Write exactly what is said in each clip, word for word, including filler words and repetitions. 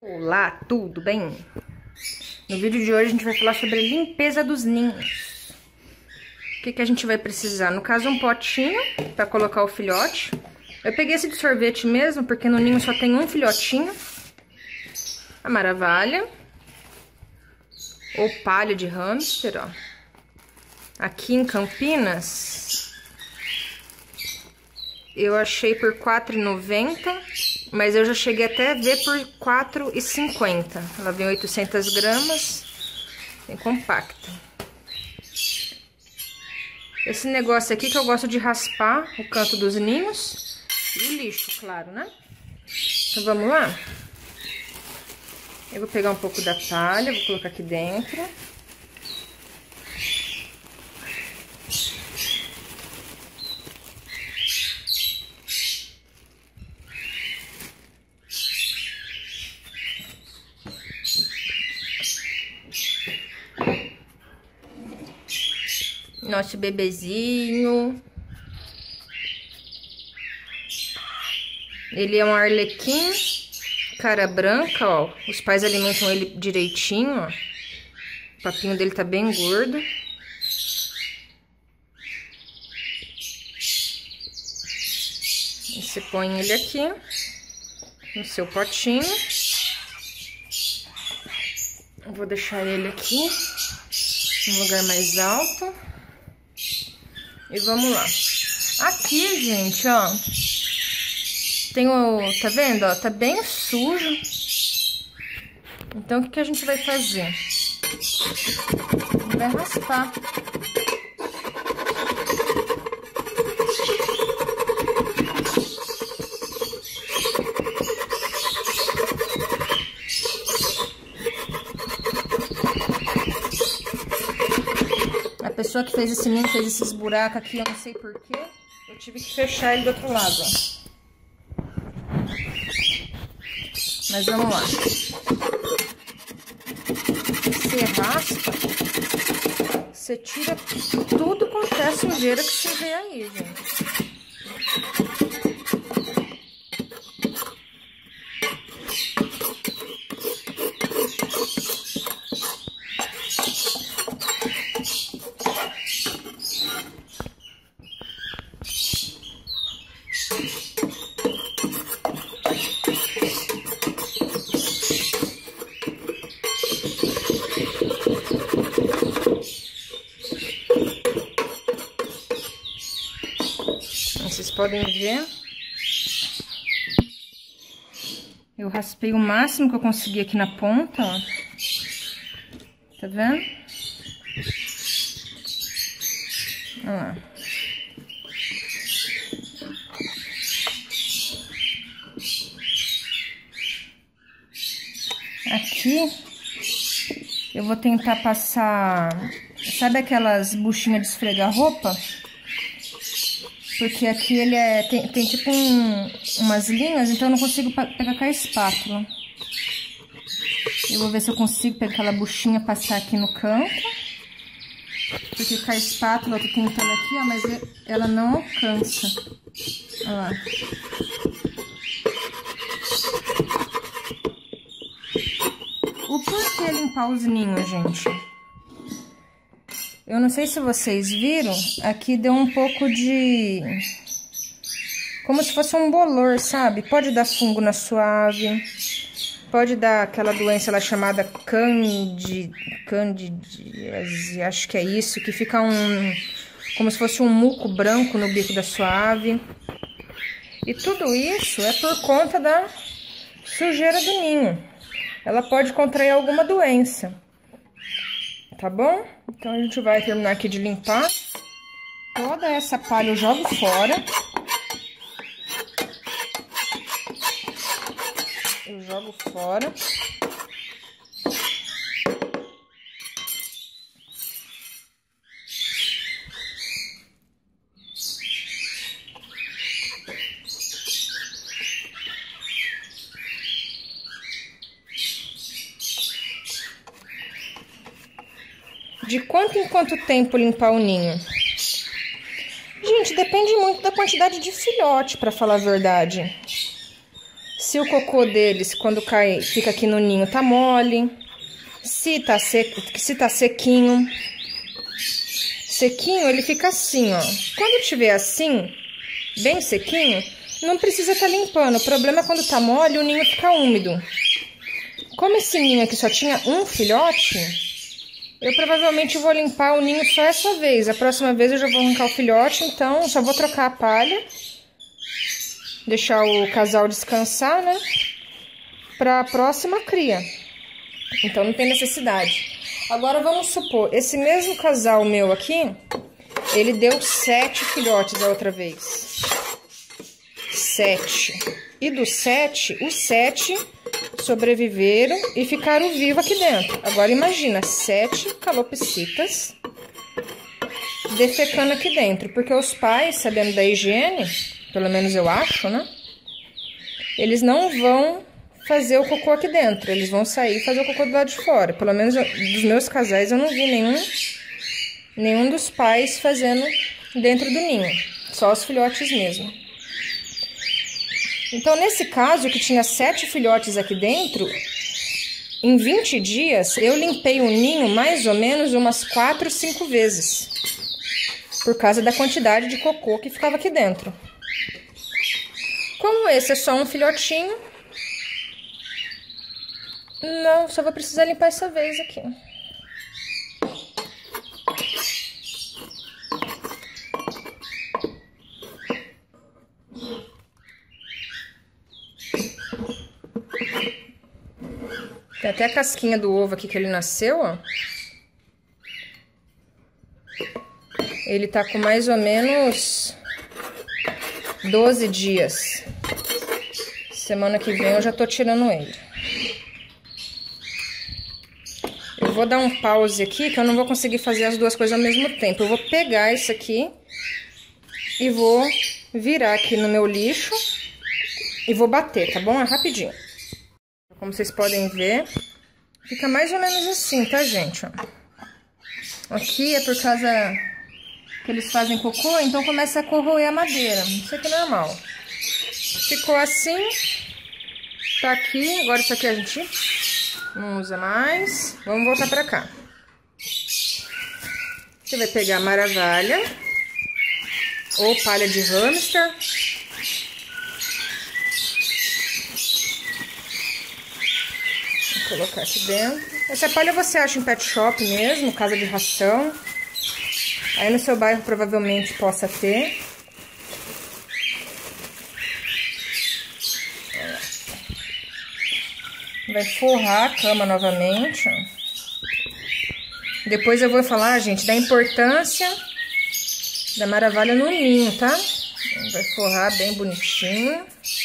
Olá, tudo bem? No vídeo de hoje a gente vai falar sobre a limpeza dos ninhos. O que que a gente vai precisar? No caso, um potinho para colocar o filhote. Eu peguei esse de sorvete mesmo, porque no ninho só tem um filhotinho. A maravalha. Ou palha de hamster, ó. Aqui em Campinas, eu achei por quatro reais e noventa centavos. Mas eu já cheguei até a ver por quatro reais e cinquenta centavos. Ela vem oitocentas gramas. Bem compacta. Esse negócio aqui que eu gosto de raspar o canto dos ninhos. E o lixo, claro, né? Então vamos lá? Eu vou pegar um pouco da palha, vou colocar aqui dentro. Nosso bebezinho. Ele é um arlequim, cara branca, ó. Os pais alimentam ele direitinho, ó. O papinho dele tá bem gordo. E você põe ele aqui no seu potinho. Eu vou deixar ele aqui num lugar mais alto. E vamos lá. Aqui, gente, ó, tem o... Tá vendo, ó? Tá bem sujo. Então, o que que a gente vai fazer? A gente vai raspar. A pessoa que fez esse ninho fez esses buracos aqui, eu não sei porquê. Eu tive que fechar ele do outro lado, ó. Mas vamos lá. Você raspa, você tira tudo quanto é sujeira que você vê aí, gente. Vocês podem ver, eu raspei o máximo que eu consegui aqui na ponta, ó. Tá vendo? Olha lá. Aqui, eu vou tentar passar, sabe aquelas buchinhas de esfregar roupa? Porque aqui ele é, tem, tem tipo um, umas linhas, então eu não consigo pegar com a espátula. Eu vou ver se eu consigo pegar aquela buchinha, passar aqui no canto. Porque com a espátula eu tô tentando aqui, ó, mas ela não alcança. Olha lá. O porquê limpar os ninhos, gente? Eu não sei se vocês viram, aqui deu um pouco de... como se fosse um bolor, sabe? Pode dar fungo na sua ave, pode dar aquela doença lá chamada candid... candidíase, acho que é isso, que fica um... como se fosse um muco branco no bico da sua ave. E tudo isso é por conta da sujeira do ninho. Ela pode contrair alguma doença. Tá bom? Então, a gente vai terminar aqui de limpar. Toda essa palha eu jogo fora. Eu jogo fora. De quanto em quanto tempo limpar o ninho? Gente, depende muito da quantidade de filhote, pra falar a verdade. se o cocô deles, quando cai, fica aqui no ninho, tá mole. Se tá, seco, se tá sequinho. Sequinho, ele fica assim, ó. Quando tiver assim, bem sequinho, não precisa tá limpando. O problema é quando tá mole, o ninho fica úmido. Como esse ninho aqui só tinha um filhote, eu provavelmente vou limpar o ninho só essa vez. A próxima vez eu já vou arrancar o filhote, então só vou trocar a palha. Deixar o casal descansar, né? Pra próxima cria. Então não tem necessidade. Agora vamos supor, esse mesmo casal meu aqui, ele deu sete filhotes da outra vez. Sete. E dos sete, os sete sobreviveram e ficaram vivos aqui dentro. Agora imagina, sete calopsitas defecando aqui dentro. Porque os pais, sabendo da higiene, pelo menos eu acho, né? Eles não vão fazer o cocô aqui dentro. Eles vão sair e fazer o cocô do lado de fora. Pelo menos eu, dos meus casais eu não vi nenhum, nenhum dos pais fazendo dentro do ninho. Só os filhotes mesmo. Então, nesse caso, que tinha sete filhotes aqui dentro, em vinte dias eu limpei o ninho mais ou menos umas quatro, cinco vezes. Por causa da quantidade de cocô que ficava aqui dentro. Como esse é só um filhotinho, não, só vou precisar limpar essa vez aqui. Tem até a casquinha do ovo aqui que ele nasceu, ó. Ele tá com mais ou menos doze dias. Semana que vem eu já tô tirando ele. Eu vou dar um pause aqui, que eu não vou conseguir fazer as duas coisas ao mesmo tempo. Eu vou pegar isso aqui e vou virar aqui no meu lixo e vou bater, tá bom? É rapidinho. Como vocês podem ver, fica mais ou menos assim, tá, gente? Ó. Aqui é por causa que eles fazem cocô, então começa a corroer a madeira. Isso aqui é normal. Ficou assim. Tá aqui. Agora isso aqui a gente não usa mais. Vamos voltar pra cá. Você vai pegar a maravalha ou palha de hamster. Vou colocar aqui dentro. Essa palha você acha em pet shop mesmo, casa de ração. Aí no seu bairro provavelmente possa ter. Vai forrar a cama novamente. Depois eu vou falar, gente, da importância da maravalha no ninho, tá? Vai forrar bem bonitinho.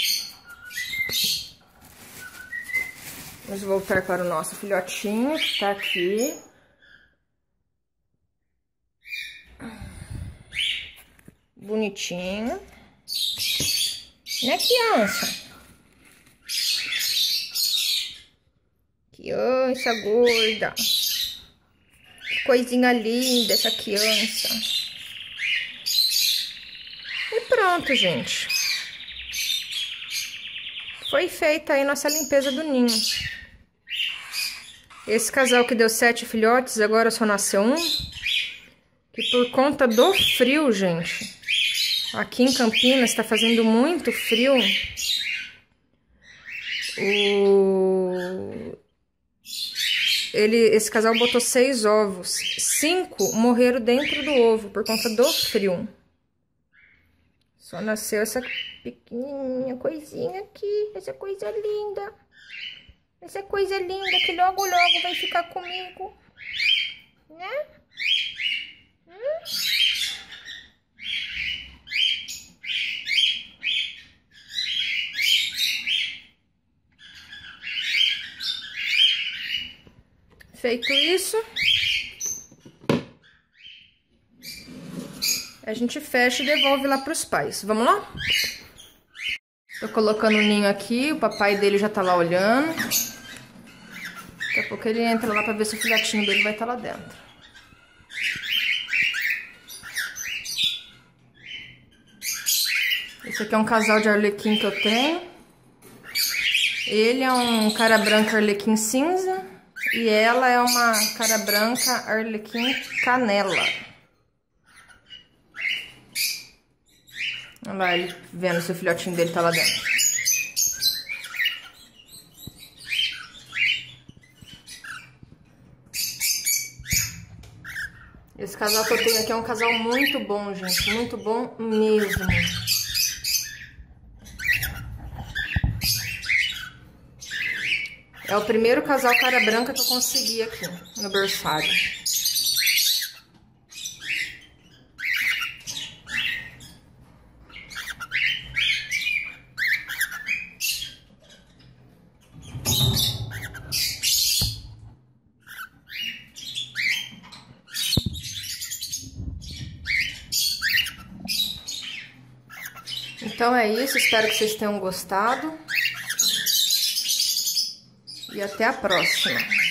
Vamos voltar para o nosso filhotinho, que tá aqui. Bonitinho. Né, criança? Criança gorda. Que coisinha linda essa criança. E pronto, gente. Foi feita aí nossa limpeza do ninho. Esse casal que deu sete filhotes, agora só nasceu um. Que por conta do frio, gente, aqui em Campinas tá fazendo muito frio. O... Ele, esse casal botou seis ovos. Cinco morreram dentro do ovo por conta do frio. Só nasceu essa pequenininha coisinha aqui. Essa coisa linda. Essa coisa linda que logo, logo vai ficar comigo. Né? Hum? Feito isso, a gente fecha e devolve lá para os pais. Vamos lá? Tô colocando o ninho aqui, o papai dele já tá lá olhando. Daqui a pouco ele entra lá para ver se o filhotinho dele vai estar lá dentro. Esse aqui é um casal de arlequim que eu tenho. Ele é um cara branca arlequim cinza e ela é uma cara branca arlequim canela. Olha lá ele vendo se o filhotinho dele tá lá dentro. Esse casal que eu tenho aqui é um casal muito bom, gente. Muito bom mesmo. É o primeiro casal cara branca que eu consegui aqui no berçário. Então é isso, espero que vocês tenham gostado. E até a próxima.